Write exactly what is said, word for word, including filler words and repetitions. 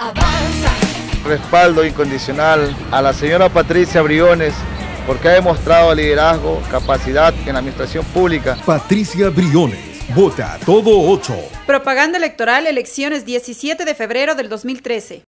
Avanza. Respaldo incondicional a la señora Patricia Briones porque ha demostrado liderazgo, capacidad en la administración pública. Patricia Briones, vota todo ocho. Propaganda electoral, elecciones diecisiete de febrero del dos mil trece.